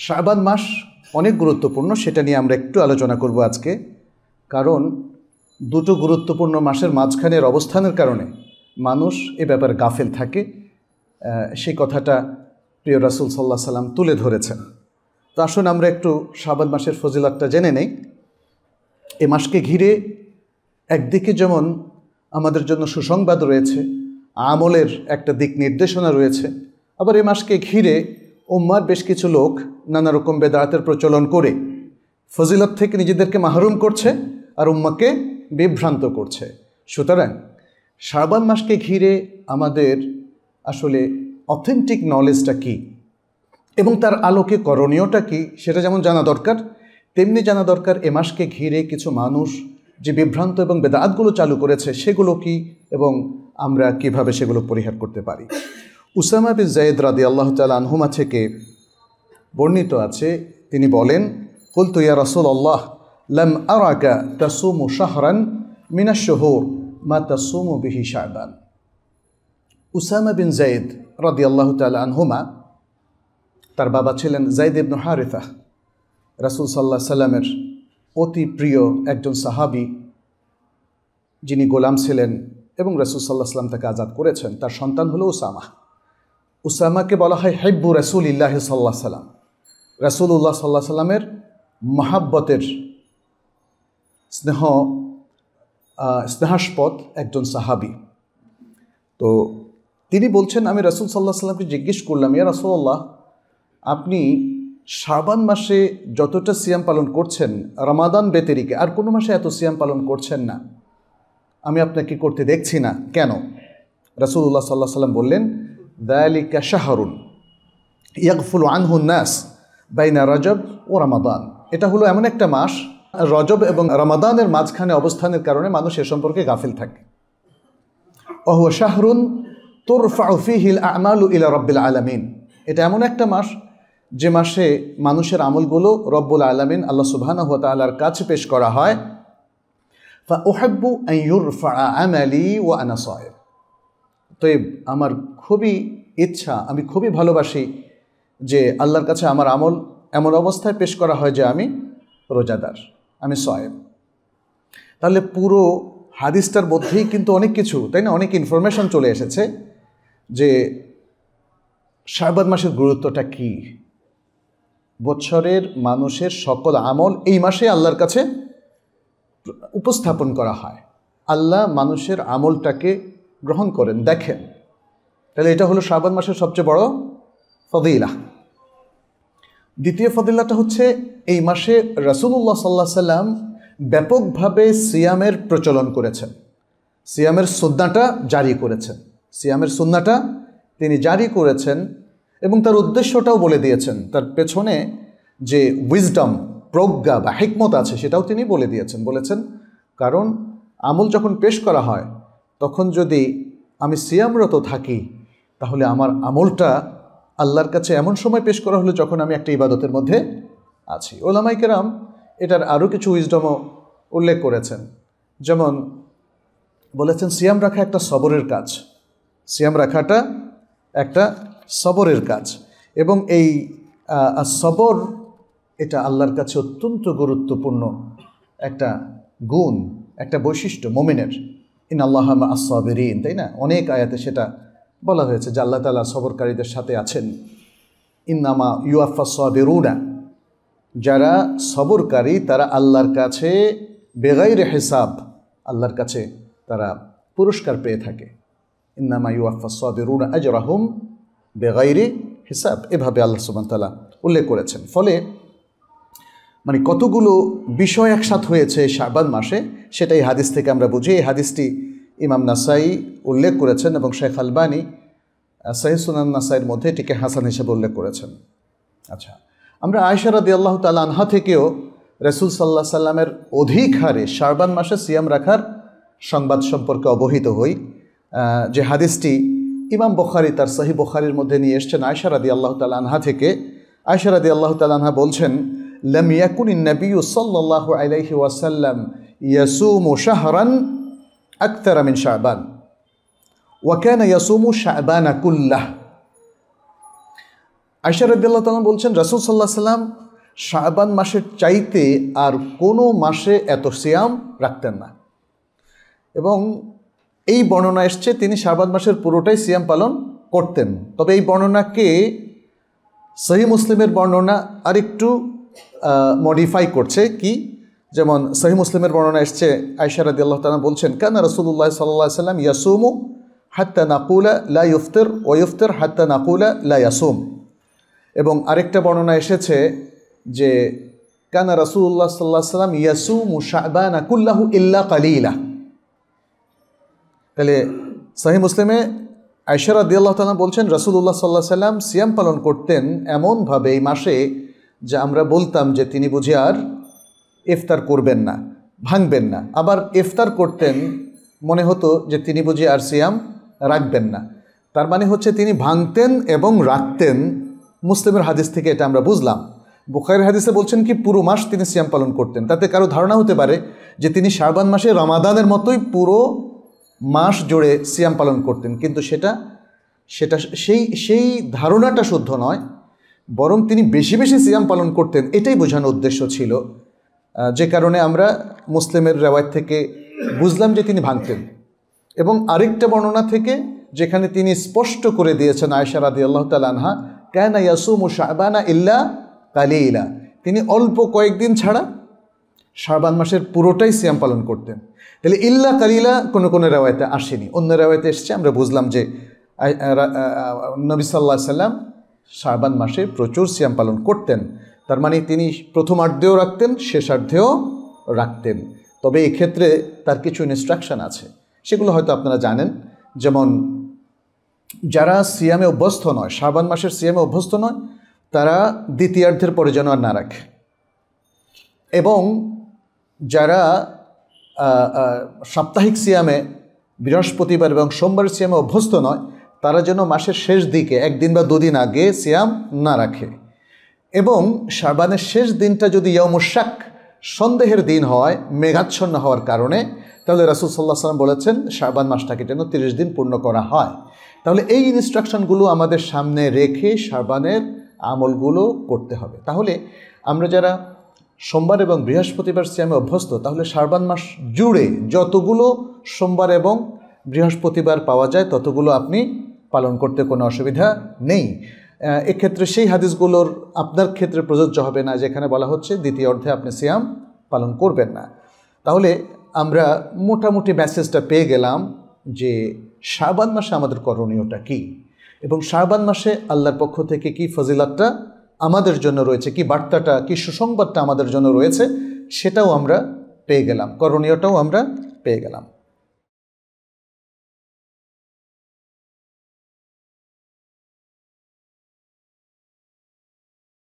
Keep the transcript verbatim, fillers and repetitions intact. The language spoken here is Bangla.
শাবান মাস অনেক গুরুত্বপূর্ণ, সেটা নিয়ে আমরা একটু আলোচনা করব আজকে। কারণ দুটো গুরুত্বপূর্ণ মাসের মাঝখানের অবস্থানের কারণে মানুষ এ ব্যাপারে গাফেল থাকে। সেই কথাটা প্রিয় রাসূল সাল্লাল্লাহু আলাইহি সাল্লাম তুলে ধরেছেন। তো আসুন আমরা একটু শাবান মাসের ফজিলতটা জেনে নেই। এ মাসকে ঘিরে একদিকে যেমন আমাদের জন্য সুসংবাদ রয়েছে, আমলের একটা দিক নির্দেশনা রয়েছে, আবার এই মাসকে ঘিরে উম্মার বেশ কিছু লোক নানা রকম বেদাতের প্রচলন করে ফজিলত থেকে নিজেদেরকে মাহরুম করছে আর উম্মাকে বিভ্রান্ত করছে। সুতরাং শাবান মাসকে ঘিরে আমাদের আসলে অথেন্টিক নলেজটা কী এবং তার আলোকে করণীয়টা কী সেটা যেমন জানা দরকার, তেমনি জানা দরকার এ মাসকে ঘিরে কিছু মানুষ যে বিভ্রান্ত এবং বেদাতগুলো চালু করেছে সেগুলো কি এবং আমরা কিভাবে সেগুলো পরিহার করতে পারি। উসামা বিন যায়েদ রাদিয়াল্লাহু তাআলা আনহুমা থেকে বর্ণিত আছে, তিনি বলেন, কুলতু ইয়া রাসূলাল্লাহ লাম আরাকা তাসুমু শাহরান মিনাশ শুহুর মা তাসুমু বিহি শাবান। উসামা বিন যায়েদ রাদিয়াল্লাহু তাআলা আনহুমা, তার বাবা ছিলেন যায়েদ ইবনে হারিসা, রাসূল সাল্লাল্লাহু আলাইহি সাল্লামের অতি প্রিয় একজন সাহাবী, যিনি গোলাম ছিলেন এবং রাসূল সাল্লাল্লাহু আলাইহি সাল্লাম তাকে আজাদ করেছেন। তার সন্তান হলো উসামা। উসামাকে বলা হয় হিব্বু রাসূলিল্লাহি সাল্লাল্লাহু আলাইহি সাল্লাম, রাসূলুল্লাহ সাল্লাল্লাহু আলাইহি সাল্লামের মহাব্বতের স্নেহ স্নেহাস্পদ একজন সাহাবী। তো তিনি বলছেন, আমি রাসূল সাল্লাল্লাহু আলাইহি সাল্লামকে জিজ্ঞেস করলাম, ইয়া রাসূলুল্লাহ, আপনি শাবান মাসে যতটা সিয়াম পালন করছেন রমাদান ব্যতিরিকে আর কোনো মাসে এত সিয়াম পালন করছেন না, আমি আপনাকে করতে দেখছি না, কেন? রাসূলুল্লাহ সাল্লাল্লাহু আলাইহি সাল্লাম বললেন, যালিকা শাহরুন ইয়াগফুলু আনহু নাস বাইনা রজব ও রমাদান। এটা হলো এমন একটা মাস, রজব এবং রমাদানের মাঝখানে অবস্থানের কারণে মানুষ এ সম্পর্কে গাফিল থাকে। ওয়া হুয়া শাহরুন তুরফাউ ফীহিল আমালু ইলা রাব্বিল আলামিন। এটা এমন একটা মাস যে মাসে মানুষের আমলগুলো রব্বুল আলামিন আল্লাহ সুবহানাহু ওয়া তাআলার কাছে পেশ করা হয়। ফা উহিব্বু আন ইউরফা আমালি ওয়া আনা সায়েম। তো আমার খুবই ইচ্ছা, আমি খুবই ভালোবাসি যে আল্লাহর কাছে আমার আমল এমন অবস্থায় পেশ করা হয় যে আমি রোজাদার, আমি সায়েম। তাহলে পুরো হাদিসটার মধ্যেই কিন্তু অনেক কিছু, তাই না, অনেক ইনফরমেশন চলে এসেছে যে শাবান মাসের গুরুত্বটা কী। বছরের মানুষের সকল আমল এই মাসে আল্লাহর কাছে উপস্থাপন করা হয়। আল্লাহ মানুষের আমলটাকে গ্রহণ করেন, দেখেন। তাহলে এটা হলো শাবান মাসের সবচেয়ে বড় ফদিলা। দ্বিতীয় ফদিলাটা হচ্ছে এই মাসে রাসূলুল্লাহ সাল্লাল্লাহু আলাইহি সাল্লাম ব্যাপকভাবে সিয়ামের প্রচলন করেছেন, সিয়ামের সুন্নাহটা জারি করেছেন। সিয়ামের সুন্নাহটা তিনি জারি করেছেন এবং তার উদ্দেশ্যটাও বলে দিয়েছেন। তার পেছনে যে উইজডম, প্রজ্ঞা বা হিকমত আছে সেটাও তিনি বলে দিয়েছেন। বলেছেন, কারণ আমল যখন পেশ করা হয় তখন যদি আমি সিয়ামরত থাকি তাহলে আমার আমলটা আল্লাহর কাছে এমন সময় পেশ করা হলো যখন আমি একটা ইবাদতের মধ্যে আছি। ওলামায়ে কেরাম এটার আরও কিছু উইজডমও উল্লেখ করেছেন। যেমন বলেছেন, সিয়াম রাখা একটা সবরের কাজ, সিয়াম রাখাটা একটা সবরের কাজ এবং এই সবর এটা আল্লাহর কাছে অত্যন্ত গুরুত্বপূর্ণ একটা গুণ, একটা বৈশিষ্ট্য মুমিনের। ইন্নাল্লাহা মা'আস সাবিরিন, তাই না? অনেক আয়াতে সেটা বলা হয়েছে যে আল্লাহ তাআলা সবরকারীদের সাথে আছেন। ইন্নামা ইউয়াফাস সাবিরুনা, যারা সবরকারী তারা আল্লাহর কাছে বেগাইরে হিসাব, আল্লাহর কাছে তারা পুরস্কার পেয়ে থাকে। ইন্নামা ইউয়াফাস সাবিরুনা আজরাহুম বেগাইরে হিসাব, এভাবে আল্লাহ সুবহানাহু ওয়া তাআলা উল্লেখ করেছেন। ফলে মানে কতগুলো বিষয় একসাথে হয়েছে শাবান মাসে সেটাই হাদিস থেকে আমরা বুঝি। এই হাদিসটি ইমাম নাসাই উল্লেখ করেছেন এবং শেখ আলবানী সহিহ সুনান নাসাইয়ের মধ্যে এটিকে হাসান হিসেবে উল্লেখ করেছেন। আচ্ছা, আমরা আয়েশা রাদিয়াল্লাহু তাআলা আনহা থেকেও রাসূল সাল্লাল্লাহু আলাইহি সাল্লামের অধিক হারে শাবান মাসে সিয়াম রাখার সংবাদ সম্পর্কে অবহিত হই। যে হাদিসটি ইমাম বুখারী তার সহিহ বুখারীর মধ্যে নিয়ে এসেছেন আয়েশা রাদিয়াল্লাহু তাআলা আনহা থেকে। আয়েশা রাদিয়াল্লাহু তাআলা আনহা বলছেন, লাম ইয়াকুনিন নাবিয়্যু সাল্লাল্লাহু আলাইহি ওয়াসাল্লাম ইয়াসুমু শাহরান আকতারা মিন শাবান ওয়া কানা ইয়াসুমু শাবানা কুল্লাহ। আয়েশা রাদিয়াল্লাহু তাআলা বলছেন রাসূল সাল্লাল্লাহু আলাইহি ওয়াসাল্লাম শাবান মাসের চাইতে আর কোনো মাসে এত সিয়াম রাখতেন না, এবং এই বর্ণনা এসছে তিনি শাবান মাসের পুরোটাই সিয়াম পালন করতেন। তবে এই বর্ণনাকে সহিহ মুসলিমের বর্ণনা আরেকটু মডিফাই করছে। কি? যেমন সহিহ মুসলিমের বর্ণনা এসছে আয়েশা রাদিয়াল্লাহু তাআলা বলছেন কানা রাসূলুল্লাহ সাল্লাল্লাহু আলাইহি ওয়াসাল্লাম ইয়াসুমু হাত্তা নাকুলা লা ইফতির ওয়া ইফতির হাত্তা নাকুলা লা ইয়াসুম। এবং আরেকটা বর্ণনা এসেছে যে কানা রাসূলুল্লাহ সাল্লাল্লাহু আলাইহি ওয়াসাল্লাম ইয়াসুমু শাবানা কুল্লাহু ইল্লা কালিলা। তাহলে সহিহ মুসলিমে আয়েশা রাদিয়াল্লাহু তাআলা বলছেন রাসূলুল্লাহ সাল্লাল্লাহু আলাইহি ওয়াসাল্লাম সিয়াম পালন করতেন এমনভাবে এই মাসে যে আমরা বলতাম যে তিনি বুঝি আর ইফতার করবেন না, ভাঙবেন না। আবার ইফতার করতেন মনে হতো যে তিনি বুঝি আর সিয়াম রাখবেন না। তার মানে হচ্ছে তিনি ভাঙতেন এবং রাখতেন। মুসলিমের হাদিস থেকে এটা আমরা বুঝলাম। বুখারীর হাদিসে বলছেন কি পুরো মাস তিনি সিয়াম পালন করতেন। তাতে কারো ধারণা হতে পারে যে তিনি শাবান মাসে রমাদানের মতোই পুরো মাস জুড়ে সিয়াম পালন করতেন, কিন্তু সেটা সেটা সেই সেই ধারণাটা শুদ্ধ নয়, বরং তিনি বেশি বেশি সিয়াম পালন করতেন এটাই বোঝানোর উদ্দেশ্য ছিল। যে কারণে আমরা মুসলিমের রেওয়ায়াত থেকে বুঝলাম যে তিনি ভাঙতেন। এবং আরেকটা বর্ণনা থেকে যেখানে তিনি স্পষ্ট করে দিয়েছেন আয়েশা রাদিয়াল্লাহু তাআলা আনহা কানা ইয়াসুমু শাবানা ইল্লা কালিলা, তিনি অল্প কয়েকদিন ছাড়া শাবান মাসের পুরোটাই সিয়াম পালন করতেন। তাহলে ইল্লা কালিলা কোনো কোনো রেওয়ায়াতে আসেনি, অন্য রেওয়ায়াতে এসছে। আমরা বুঝলাম যে নবী সাল্লাল্লাহু আলাইহি ওয়াসাল্লাম শাবান মাসে প্রচুর সিয়াম পালন করতেন। তার মানে তিনি প্রথমার্ধেও রাখতেন, শেষার্ধেও রাখতেন। তবে এক্ষেত্রে তার কিছু ইনস্ট্রাকশন আছে, সেগুলো হয়তো আপনারা জানেন। যেমন যারা সিয়ামে অভ্যস্ত নয়, শাবান মাসের সিয়ামে অভ্যস্ত নয়, তারা দ্বিতীয়ার্ধের পরে যেন আর না রাখে। এবং যারা সাপ্তাহিক সিয়ামে বৃহস্পতিবার এবং সোমবার সিয়ামে অভ্যস্ত নয়, তারা যেন মাসের শেষ দিকে একদিন বা দুদিন আগে সিয়াম না রাখে। এবং শাবানের শেষ দিনটা যদি ইয়াউমুশ শাক সন্দেহের দিন হয় মেঘাচ্ছন্ন হওয়ার কারণে, তাহলে রাসূল সাল্লাল্লাহু আলাইহি ওয়াসাল্লাম বলেছেন শাবান মাসটাকে যেন তিরিশ দিন পূর্ণ করা হয়। তাহলে এই ইনস্ট্রাকশনগুলো আমাদের সামনে রেখে শাবানের আমলগুলো করতে হবে। তাহলে আমরা যারা সোমবার এবং বৃহস্পতিবার সিয়ামে অভ্যস্ত, তাহলে শাবান মাস জুড়ে যতগুলো সোমবার এবং বৃহস্পতিবার পাওয়া যায় ততগুলো আপনি পালন করতে কোনো অসুবিধা নেই। এক্ষেত্রে সেই হাদিসগুলোর আপনার ক্ষেত্রে প্রযোজ্য হবে না যেখানে বলা হচ্ছে দ্বিতীয় অর্ধে আপনি সিয়াম পালন করবেন না। তাহলে আমরা মোটামুটি মেসেজটা পেয়ে গেলাম যে শাবান মাসে আমাদের করণীয়টা কি, এবং শাবান মাসে আল্লাহর পক্ষ থেকে কি ফজিলাতটা আমাদের জন্য রয়েছে, কি বার্তাটা, কি সুসংবাদটা আমাদের জন্য রয়েছে, সেটাও আমরা পেয়ে গেলাম, করণীয়টাও আমরা পেয়ে গেলাম।